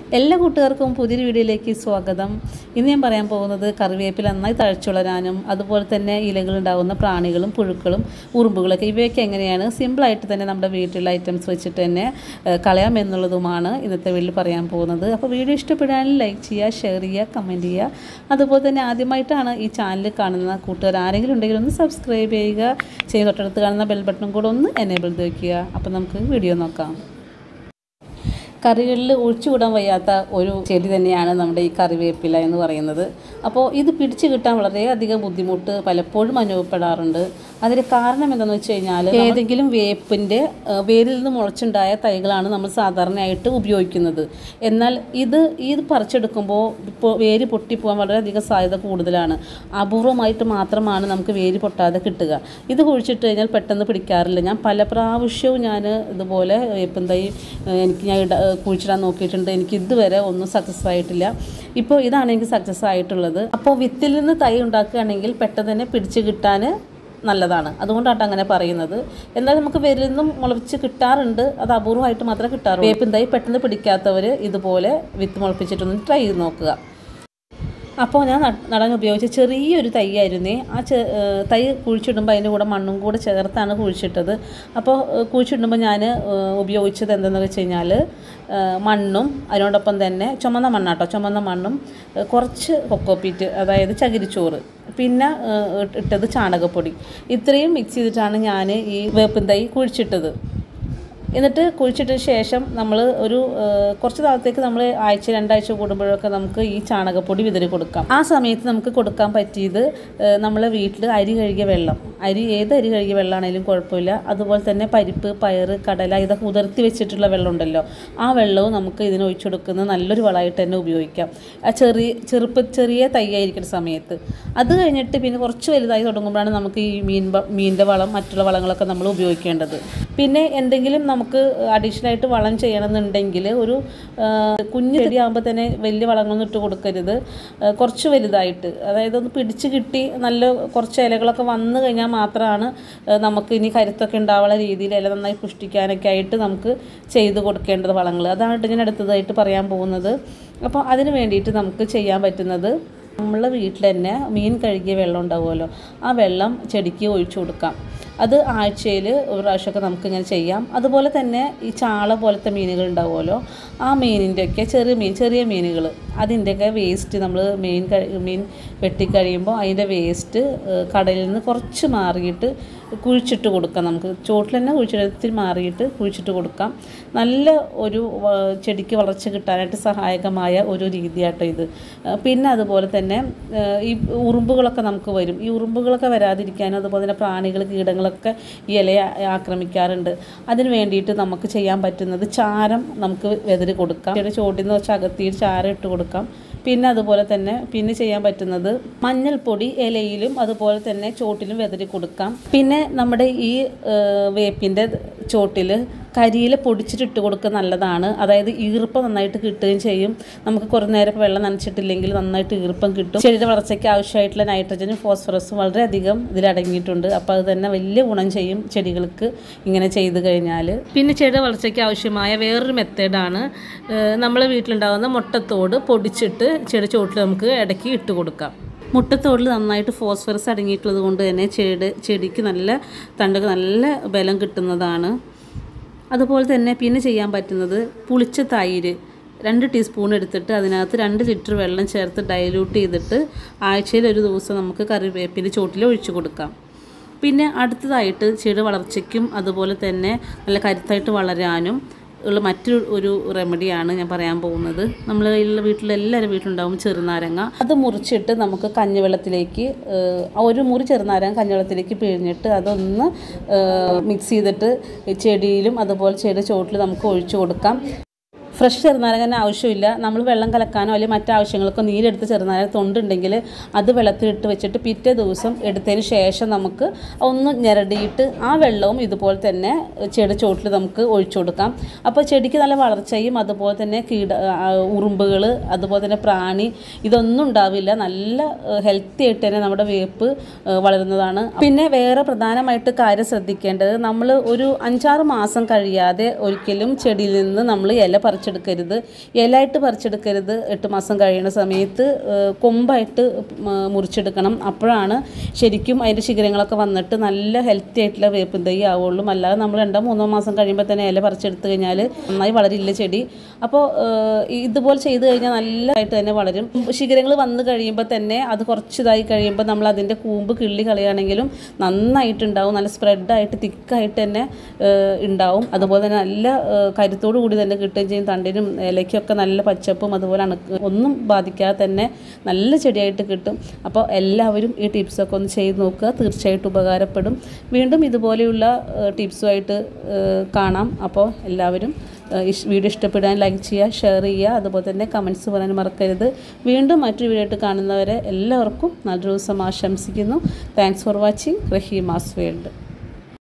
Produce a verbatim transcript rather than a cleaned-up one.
എല്ലാ കൂട്ടുകാർക്കും പുതിയൊരു വീഡിയോയിലേക്ക് സ്വാഗതം. ഇന്ന് ഞാൻ പറയാൻ പോകുന്നത് കറിവേപ്പില നന്നായി തഴച്ചുളരാനും അതുപോലെ തന്നെ ഇലകളുണ്ടാകുന്ന പ്രാണികളും പുഴുക്കളും ഉറുമ്പുകളൊക്കെ ഇവയൊക്കെ എങ്ങനെയാണ് സിമ്പിളായിട്ട് തന്നെ നമ്മുടെ വീട്ടിലുള്ള ഐറ്റംസ് വെച്ചിട്ട് തന്നെ കളയാം എന്നുള്ളതുമാണ് ഇന്നത്തെ വീഡിയോയിൽ പറയാൻ പോകുന്നത്. അപ്പോൾ വീഡിയോ ഇഷ്ടപ്പെടാനും ലൈക്ക് ചെയ്യുക, ഷെയർ ചെയ്യുക, കമൻറ്റ് ചെയ്യുക. അതുപോലെ തന്നെ ആദ്യമായിട്ടാണ് ഈ ചാനൽ കാണുന്ന കൂട്ടുകാർ ആരെങ്കിലും ഉണ്ടെങ്കിൽ ഒന്ന് സബ്സ്ക്രൈബ് ചെയ്യുക, ചെയ്ത് തൊട്ടടുത്ത് കാണുന്ന ബെൽ ബട്ടണും കൂടെ ഒന്ന് എനേബിൾ ചെയ്ത് വയ്ക്കുക. അപ്പോൾ നമുക്ക് വീഡിയോ നോക്കാം. കറികളിൽ ഒഴിച്ചുകൂടാൻ വയ്യാത്ത ഒരു ചെടി തന്നെയാണ് നമ്മുടെ ഈ കറിവേപ്പില എന്ന് പറയുന്നത്. അപ്പോൾ ഇത് പിടിച്ചു കിട്ടാൻ വളരെയധികം ബുദ്ധിമുട്ട് പലപ്പോഴും അനുഭവപ്പെടാറുണ്ട്. അതിന് കാരണം എന്താണെന്ന് വെച്ച് കഴിഞ്ഞാൽ ഏതെങ്കിലും വേപ്പിൻ്റെ വേരിൽ നിന്ന് മുളച്ചുണ്ടായ തൈകളാണ് നമ്മൾ സാധാരണയായിട്ട് ഉപയോഗിക്കുന്നത്. എന്നാൽ ഇത് ഇത് പറിച്ചെടുക്കുമ്പോൾ ഇപ്പോൾ വേര് പൊട്ടിപ്പോകാൻ വളരെയധികം സാധ്യത കൂടുതലാണ്. അപൂർവമായിട്ട് മാത്രമാണ് നമുക്ക് വേര് പൊട്ടാതെ കിട്ടുക. ഇത് കുഴിച്ചിട്ട് കഴിഞ്ഞാൽ പെട്ടെന്ന് പിടിക്കാറില്ല. ഞാൻ പല പ്രാവശ്യവും ഞാൻ ഇതുപോലെ വേപ്പൻ തൈ എനിക്ക് ഞാൻ ഇട കുഴിച്ചിടാൻ നോക്കിയിട്ടുണ്ട്. എനിക്ക് ഇതുവരെ ഒന്നും സക്സസ് ആയിട്ടില്ല. ഇപ്പോൾ ഇതാണ് എനിക്ക് സക്സസ് ആയിട്ടുള്ളത്. അപ്പോൾ വിത്തിൽ നിന്ന് തൈ ഉണ്ടാക്കുകയാണെങ്കിൽ പെട്ടെന്ന് തന്നെ പിടിച്ച് കിട്ടാൻ നല്ലതാണ്. അതുകൊണ്ടാണ് അങ്ങനെ പറയുന്നത്. എന്തായാലും നമുക്ക് വേരിൽ നിന്നും മുളപ്പിച്ച് കിട്ടാറുണ്ട്, അത് അപൂർവമായിട്ട് മാത്രമേ കിട്ടാറുള്ളൂ. വേപ്പിൻ തൈ പെട്ടെന്ന് പിടിക്കാത്തവർ ഇതുപോലെ വിത്ത് മുളപ്പിച്ചിട്ടൊന്ന് ട്രൈ ചെയ്ത് നോക്കുക. അപ്പോൾ ഞാൻ നടാൻ ഉപയോഗിച്ച ചെറിയൊരു തൈയായിരുന്നേ. ആ ചെ തൈ കുഴിച്ചിടുമ്പോൾ അതിൻ്റെ കൂടെ മണ്ണും കൂടെ ചേർത്താണ് കുഴിച്ചിട്ടത്. അപ്പോൾ കുഴിച്ചിടുമ്പോൾ ഞാൻ ഉപയോഗിച്ചത് എന്തെന്ന് വെച്ച് കഴിഞ്ഞാൽ മണ്ണും അതിനോടൊപ്പം തന്നെ ചുമന്ന മണ്ണാട്ടോ ചുമന്ന മണ്ണും കുറച്ച് കൊക്കോപ്പീറ്റ്, അതായത് ചകിരിച്ചോറ്, പിന്നെ ഇട്ടത് ചാണകപ്പൊടി. ഇത്രയും മിക്സ് ചെയ്തിട്ടാണ് ഞാൻ ഈ വേപ്പിൻ തൈ കുഴിച്ചിട്ടത്. എന്നിട്ട് കുഴിച്ചിട്ടതിന് ശേഷം നമ്മൾ ഒരു കുറച്ച് നാളത്തേക്ക് നമ്മൾ ആഴ്ച രണ്ടാഴ്ച കൂടുമ്പോഴൊക്കെ നമുക്ക് ഈ ചാണകപ്പൊടി വിതറി കൊടുക്കാം. ആ സമയത്ത് നമുക്ക് കൊടുക്കാൻ പറ്റിയത് നമ്മളെ വീട്ടിൽ അരി കഴുകിയ വെള്ളം, അരി ഏത് അരി കഴുകിയ വെള്ളമാണെങ്കിലും കുഴപ്പമില്ല. അതുപോലെ തന്നെ പരിപ്പ്, പയർ, കടല ഇതൊക്കെ ഉതിർത്തി വെച്ചിട്ടുള്ള വെള്ളം ഉണ്ടല്ലോ, ആ വെള്ളവും നമുക്ക് ഇതിന് ഒഴിച്ചു കൊടുക്കുന്നത് നല്ലൊരു വളമായിട്ട് തന്നെ ഉപയോഗിക്കാം. ആ ചെറിയ ചെറുപ്പ ചെറിയ തൈയായിരിക്കുന്ന സമയത്ത്. അത് കഴിഞ്ഞിട്ട് പിന്നെ കുറച്ച് വലുതായി തുടങ്ങുമ്പോഴാണ് നമുക്ക് ഈ മീൻ മീനിൻ്റെ വളം മറ്റുള്ള വളങ്ങളൊക്കെ നമ്മൾ ഉപയോഗിക്കേണ്ടത്. പിന്നെ എന്തെങ്കിലും നമുക്ക് അഡീഷണലായിട്ട് വളം ചെയ്യണമെന്നുണ്ടെങ്കിൽ ഒരു കുഞ്ഞു ചെടിയാകുമ്പോൾ തന്നെ വലിയ വളങ്ങളൊന്നും ഇട്ട് കൊടുക്കരുത്. കുറച്ച് വലുതായിട്ട്, അതായത് ഒന്ന് പിടിച്ച് കിട്ടി നല്ല കുറച്ച് ഇലകളൊക്കെ വന്നു കഴിഞ്ഞാൽ മാത്രമാണ് നമുക്ക് ഇനി കരുത്തൊക്കെ ഉണ്ടാവുന്ന രീതിയിൽ ഇല നന്നായി പുഷ്ടിക്കാനൊക്കെ ആയിട്ട് നമുക്ക് ചെയ്ത് കൊടുക്കേണ്ടത് വളങ്ങൾ. അതാണ് ഞാൻ അടുത്തതായിട്ട് പറയാൻ പോകുന്നത്. അപ്പോൾ അതിന് വേണ്ടിയിട്ട് നമുക്ക് ചെയ്യാൻ പറ്റുന്നത്, നമ്മളെ വീട്ടിൽ തന്നെ മീൻ കഴുകിയ വെള്ളം ഉണ്ടാവുമല്ലോ, ആ വെള്ളം ചെടിക്ക് ഒഴിച്ചു കൊടുക്കാം. അത് ആഴ്ചയിൽ ഒരു പ്രാവശ്യമൊക്കെ നമുക്കിങ്ങനെ ചെയ്യാം. അതുപോലെ തന്നെ ഈ ചാള പോലത്തെ മീനുകൾ ഉണ്ടാവുമല്ലോ, ആ മീനിൻ്റെയൊക്കെ ചെറിയ മീൻ ചെറിയ മീനുകൾ അതിൻ്റെയൊക്കെ വേസ്റ്റ് നമ്മൾ മീൻ മീൻ വെട്ടിക്കഴിയുമ്പോൾ അതിൻ്റെ വേസ്റ്റ് കടലിൽ നിന്ന് കുറച്ച് മാറിയിട്ട് കുഴിച്ചിട്ട് കൊടുക്കാം. നമുക്ക് ചോട്ടിൽ തന്നെ കുഴിച്ചിടത്തിൽ മാറിയിട്ട് കുഴിച്ചിട്ട് കൊടുക്കാം. നല്ല ഒരു ചെടിക്ക് വളർച്ച കിട്ടാനായിട്ട് സഹായകമായ ഒരു രീതിയാട്ടോ ഇത്. പിന്നെ അതുപോലെ തന്നെ ഈ ഉറുമ്പുകളൊക്കെ നമുക്ക് വരും. ഈ ഉറുമ്പുകളൊക്കെ വരാതിരിക്കാനും അതുപോലെ തന്നെ പ്രാണികൾ കീടങ്ങളൊക്കെ ഈ ഇലയെ ആക്രമിക്കാറുണ്ട്. അതിന് വേണ്ടിയിട്ട് നമുക്ക് ചെയ്യാൻ പറ്റുന്നത് ചാരം നമുക്ക് വെതറി കൊടുക്കാം. ചെടി ചോട്ടിൽ നിന്ന് വെച്ച് അകത്തിയിട്ട് ചാരം ഇട്ട് കൊടുക്കാം. പിന്നെ അതുപോലെ തന്നെ പിന്നെ ചെയ്യാൻ പറ്റുന്നത് മഞ്ഞൾപ്പൊടി ഇലയിലും അതുപോലെ തന്നെ ചോട്ടിലും വെതറി കൊടുക്കാം. പിന്നെ നമ്മുടെ ഈ വേപ്പിൻ്റെ ചോട്ടിൽ കരിയില പൊടിച്ചിട്ട് കൊടുക്കുക നല്ലതാണ്. അതായത് ഈർപ്പം നന്നായിട്ട് കിട്ടുകയും ചെയ്യും. നമുക്ക് കുറേ നേരം വെള്ളം നനച്ചിട്ടില്ലെങ്കിൽ നന്നായിട്ട് ഈർപ്പം കിട്ടും. ചെടിയുടെ വളർച്ചയ്ക്ക് ആവശ്യമായിട്ടുള്ള നൈട്രജനും ഫോസ്ഫറസും വളരെയധികം ഇതിലടങ്ങിയിട്ടുണ്ട്. അപ്പോൾ അത് തന്നെ വലിയ ഗുണം ചെയ്യും ചെടികൾക്ക് ഇങ്ങനെ ചെയ്ത് കഴിഞ്ഞാൽ. പിന്നെ ചെടിയുടെ വളർച്ചയ്ക്ക് ആവശ്യമായ വേറൊരു മെത്തേഡാണ്, നമ്മളെ വീട്ടിലുണ്ടാകുന്ന മുട്ടത്തോട് പൊടിച്ചിട്ട് ചെടി ചോട്ടിൽ നമുക്ക് ഇടയ്ക്ക് ഇട്ട് കൊടുക്കാം. മുട്ടത്തോടിൽ നന്നായിട്ട് ഫോസ്ഫറസ് അടങ്ങിയിട്ടുള്ളത് കൊണ്ട് തന്നെ ചെടി ചെടിക്ക് നല്ല തണ്ടുകൾ നല്ല ബലം കിട്ടുന്നതാണ്. അതുപോലെ തന്നെ പിന്നെ ചെയ്യാൻ പറ്റുന്നത് പുളിച്ച തൈര് രണ്ട് ടീസ്പൂൺ എടുത്തിട്ട് അതിനകത്ത് രണ്ട് ലിറ്റർ വെള്ളം ചേർത്ത് ഡൈല്യൂട്ട് ചെയ്തിട്ട് ആഴ്ചയിൽ ഒരു ദിവസം നമുക്ക് കറിവേപ്പിൻ്റെ ചോട്ടിൽ ഒഴിച്ചു കൊടുക്കാം. പിന്നെ അടുത്തതായിട്ട് ചെടി വളർച്ചയ്ക്കും അതുപോലെ തന്നെ നല്ല കരുത്തായിട്ട് വളരാനും ഉള്ള മറ്റൊരു ഒരു റെമഡിയാണ് ഞാൻ പറയാൻ പോകുന്നത്. നമ്മൾ വീട്ടിലെല്ലാവരും വീട്ടിലുണ്ടാവും ചെറുനാരങ്ങ. അത് മുറിച്ചിട്ട് നമുക്ക് കഞ്ഞിവെള്ളത്തിലേക്ക് ഒരു മുറി ചെറുനാരങ്ങ കഞ്ഞിവെള്ളത്തിലേക്ക് പിഴിഞ്ഞിട്ട് അതൊന്ന് മിക്സ് ചെയ്തിട്ട് ചെടിയിലും അതുപോലെ ചെടി ചോട്ടിൽ നമുക്ക് ഒഴിച്ചു കൊടുക്കാം. ഫ്രഷ് ചെറുനാരങ്ങ ആവശ്യമില്ല. നമ്മൾ വെള്ളം കലക്കാനോ അല്ലെങ്കിൽ മറ്റാവശ്യങ്ങൾക്കോ നീരെടുത്ത് ചെറുനാരങ്ങ തൊണ്ടുണ്ടെങ്കിൽ അത് വെള്ളത്തിലിട്ട് വെച്ചിട്ട് പിറ്റേ ദിവസം എടുത്തതിന് ശേഷം നമുക്ക് ഒന്ന് ഞെരടിയിട്ട് ആ വെള്ളവും ഇതുപോലെ തന്നെ ചെടി ചോട്ടിൽ നമുക്ക് ഒഴിച്ചു കൊടുക്കാം. അപ്പോൾ ചെടിക്ക് നല്ല വളർച്ചയും അതുപോലെ തന്നെ കീട ഉറുമ്പുകൾ അതുപോലെ തന്നെ പ്രാണി ഇതൊന്നും ഉണ്ടാവില്ല. നല്ല ഹെൽത്തി ആയിട്ട് തന്നെ നമ്മുടെ വേപ്പ് വളരുന്നതാണ്. പിന്നെ വേറെ പ്രധാനമായിട്ട് കാര്യം ശ്രദ്ധിക്കേണ്ടത്, നമ്മൾ ഒരു അഞ്ചാറ് മാസം കഴിയാതെ ഒരിക്കലും ചെടിയിൽ നിന്ന് നമ്മൾ ഇല പറിച്ച് പറിച്ചെടുക്കരുത്, ഇലയായിട്ട് പറിച്ചെടുക്കരുത്. എട്ട് മാസം കഴിയുന്ന സമയത്ത് കൊമ്പായിട്ട് മുറിച്ചെടുക്കണം. അപ്പോഴാണ് ശരിക്കും അതിൻ്റെ ശിഖരങ്ങളൊക്കെ വന്നിട്ട് നല്ല ഹെൽത്തി ആയിട്ടുള്ള വേപ്പിൻ തൈ ആവുള്ളൂ. അല്ലാതെ നമ്മൾ രണ്ടോ മൂന്നോ മാസം കഴിയുമ്പോൾ തന്നെ ഇല പറിച്ചെടുത്ത് കഴിഞ്ഞാൽ നന്നായി വളരില്ല ചെടി. അപ്പോൾ ഇതുപോലെ ചെയ്ത് കഴിഞ്ഞാൽ നല്ലതായിട്ട് തന്നെ വളരും. ശിഖരങ്ങൾ വന്ന് കഴിയുമ്പോൾ തന്നെ അത് കുറച്ചിതായി കഴിയുമ്പോൾ നമ്മൾ അതിൻ്റെ കൂമ്പ് കിള്ളി കളയുകയാണെങ്കിലും നന്നായിട്ടുണ്ടാവും, നല്ല സ്പ്രെഡായിട്ട് തിക്കായിട്ട് തന്നെ ഉണ്ടാവും. അതുപോലെ തന്നെ നല്ല കരുത്തോടു കൂടി തന്നെ കിട്ടുകയും ചെയ്യും. തണ്ടിനും ഇലയ്ക്കൊക്കെ നല്ല പച്ചപ്പും അതുപോലെ അണുക്ക് ഒന്നും ബാധിക്കാതെ തന്നെ നല്ല ചെടിയായിട്ട് കിട്ടും. അപ്പോൾ എല്ലാവരും ഈ ടിപ്സൊക്കെ ഒന്ന് ചെയ്ത് നോക്കുക, തീർച്ചയായിട്ടും ഉപകാരപ്പെടും. വീണ്ടും ഇതുപോലെയുള്ള ടിപ്സുമായിട്ട് കാണാം. അപ്പോൾ എല്ലാവരും വീഡിയോ ഇഷ്ടപ്പെടാൻ ലൈക്ക് ചെയ്യുക, ഷെയർ ചെയ്യുക, അതുപോലെ തന്നെ കമൻറ്റ്സ് പറയാൻ മറക്കരുത്. വീണ്ടും മറ്റൊരു വീഡിയോ ആയിട്ട് കാണുന്നവരെ എല്ലാവർക്കും നല്ലൊരു ദിവസം ആശംസിക്കുന്നു. Thanks for watching Rahima's world.